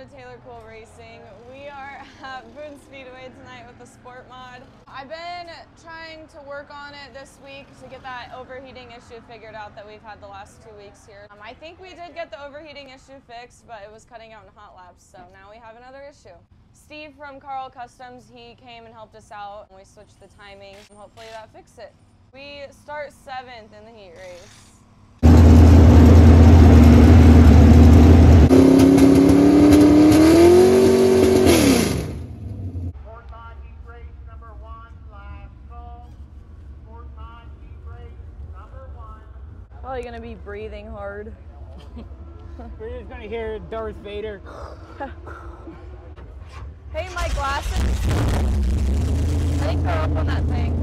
to Taylor Cool Racing. We are at Boone Speedway tonight with the Sport Mod. I've been trying to work on it this week to get that overheating issue figured out that we've had the last 2 weeks here. I think we did get the overheating issue fixed, but it was cutting out in hot laps, so now we have another issue. Steve from Carl Customs, he came and helped us out, and we switched the timing, and hopefully that fixed it. We start 7th in the heat race. Probably gonna be breathing hard. We're just gonna hear Darth Vader. Hey, my glasses. I think they're up on that thing.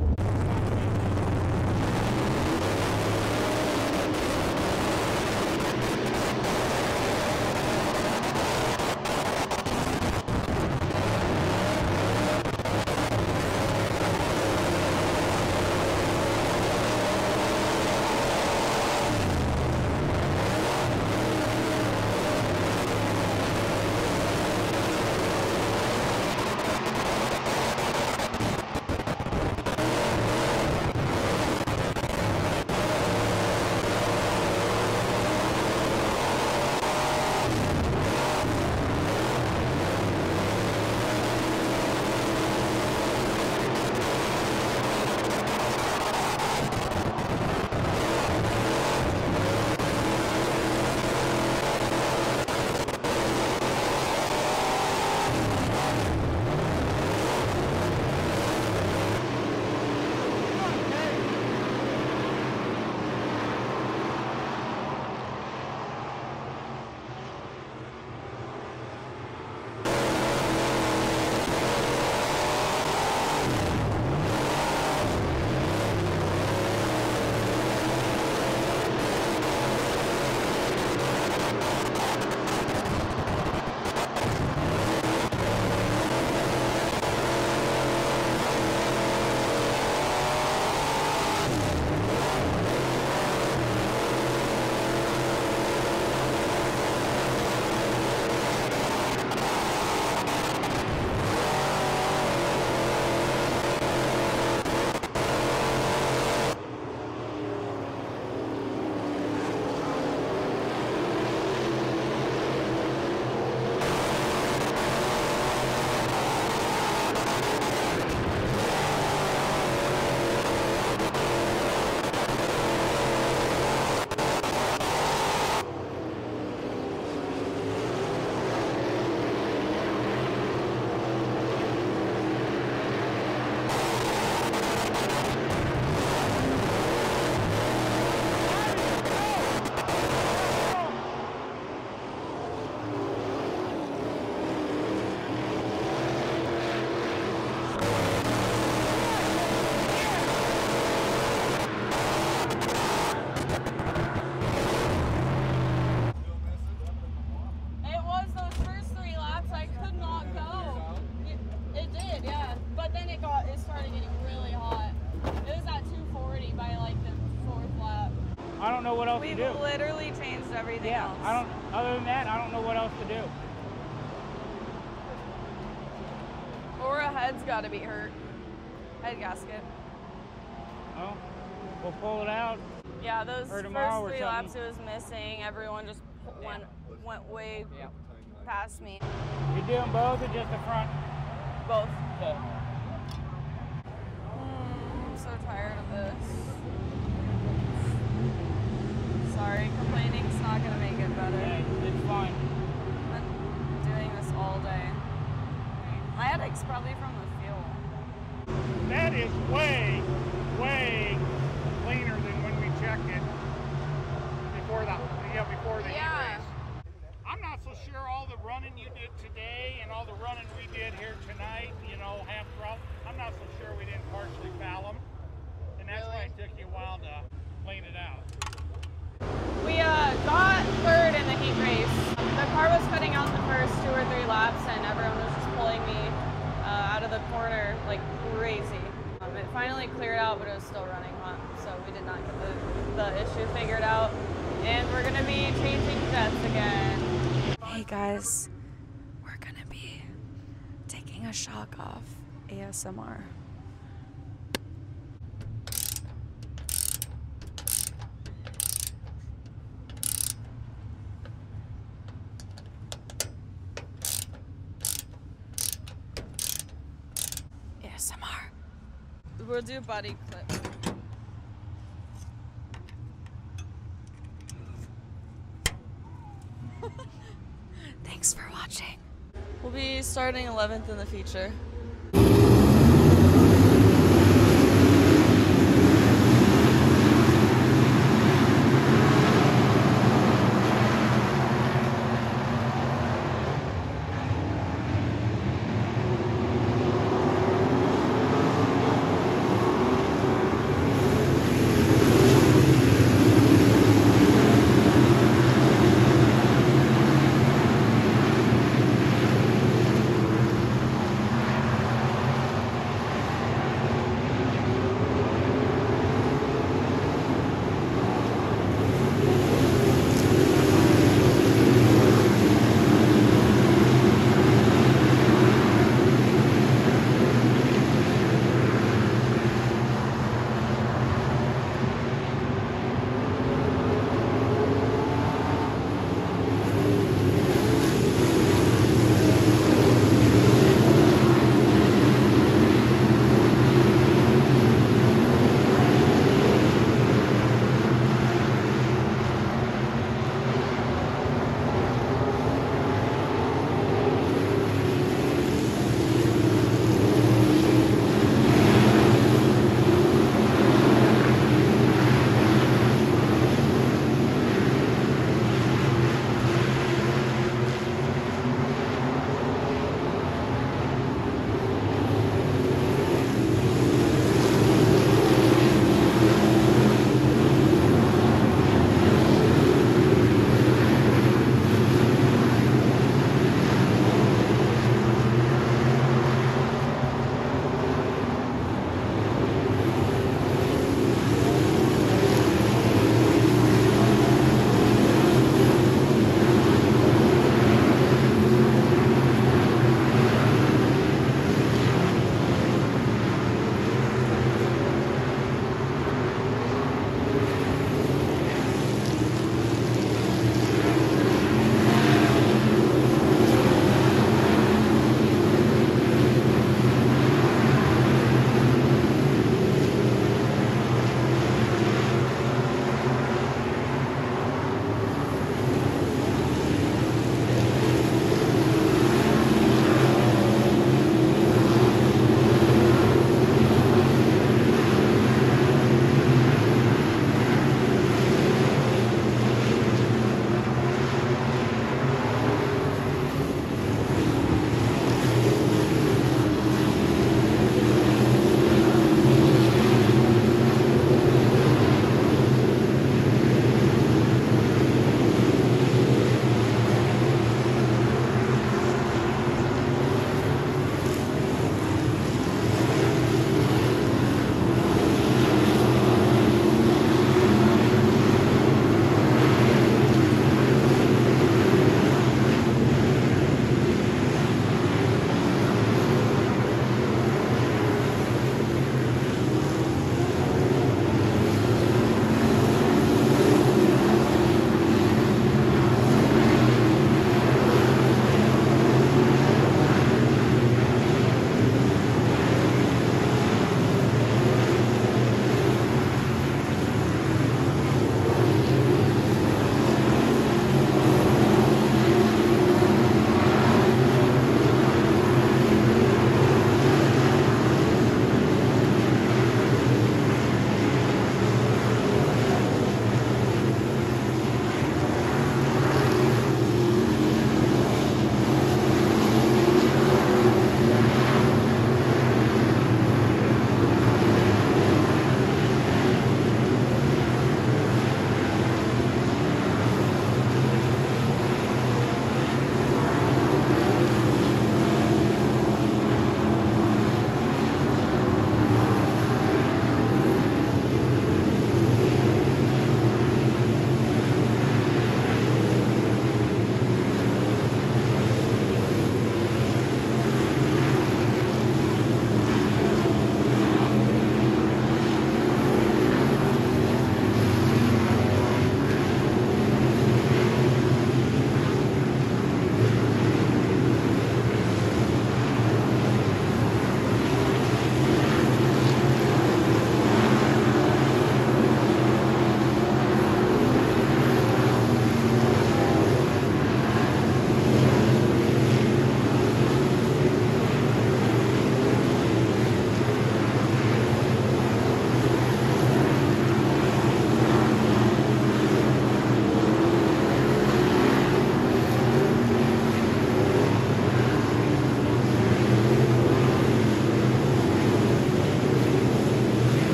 I don't know what else to do. We've literally changed everything else. Other than that, I don't know what else to do. Or a head's got to be hurt. Head gasket. Oh, we'll pull it out. Yeah, those first 3 laps it was missing. Everyone just went way past me. You doing both or just the front? Both. Okay. I'm so tired of this. Sorry, complaining is not going to make it better. Yeah, it's fine. I've been doing this all day. My headache's probably from the fuel. That is way, way cleaner than when we checked it before the heat race. I'm not so sure all the running you did today and all the running we did here tonight, half throttle, I'm not so sure we didn't partially foul them. And that's why it took you a while to clean it out. We got 3rd in the heat race. The car was cutting out the first 2 or 3 laps, and everyone was just pulling me out of the corner like crazy. It finally cleared out, but it was still running hot, so we did not get the issue figured out. And we're gonna be changing jets again. Hey guys, a shock off ASMR. ASMR. We'll do body clip. Thanks for watching. We'll be starting 11th in the feature.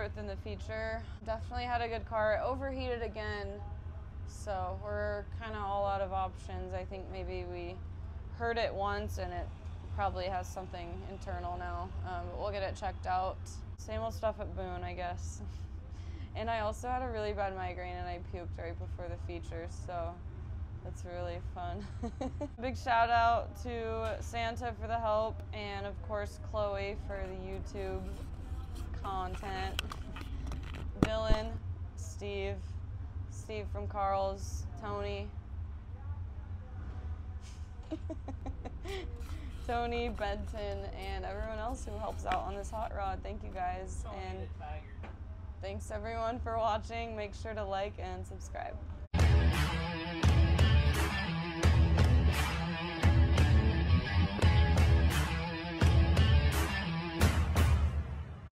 fourth in the feature. Definitely had a good car. It overheated again, so we're kind of all out of options. I think maybe we heard it once and it probably has something internal now, but we'll get it checked out. Same old stuff at Boone, I guess. And I also had a really bad migraine and I puked right before the feature, so that's really fun. Big shout out to Santa for the help, and of course Chloe for the YouTube content. Dylan, Steve from Carl's, Tony. Tony, Benton, and everyone else who helps out on this hot rod. Thank you guys. And thanks everyone for watching. Make sure to like and subscribe.